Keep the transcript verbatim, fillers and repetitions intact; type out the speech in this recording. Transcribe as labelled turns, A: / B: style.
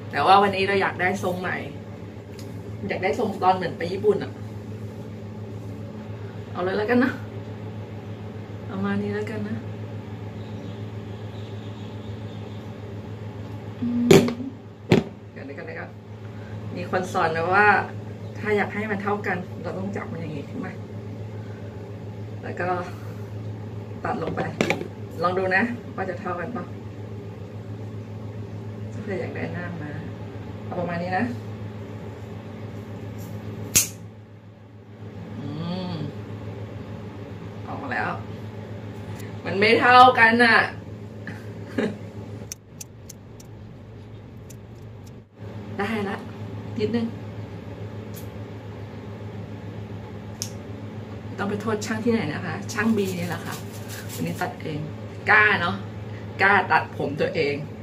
A: แต่ว่าวันนี้เราอยากได้ทรงใหม่อยากได้ทรงตอนเหมือนไปญี่ปุ่นอะเอาเลยแล้วกันนะเอามานี้แล้วกันนะกันเลยกันเลยกันมีคนสอนไว้ว่าถ้าอยากให้มันเท่ากันเราต้องจับมันอย่างนี้ขึ้นมาแล้วก็ตัดลงไปลองดูนะว่าจะเท่ากันป่ะถ้าอยากได้หน้ามาเอาประมาณนี้นะอืมออกมาแล้วมันไม่เท่ากันอ่ะได้ละนิดนึงต้องไปโทษช่างที่ไหนนะคะช่างบีนี่แหละค่ะวันนี้ตัดเองกล้าเนาะกล้าตัดผมตัวเอง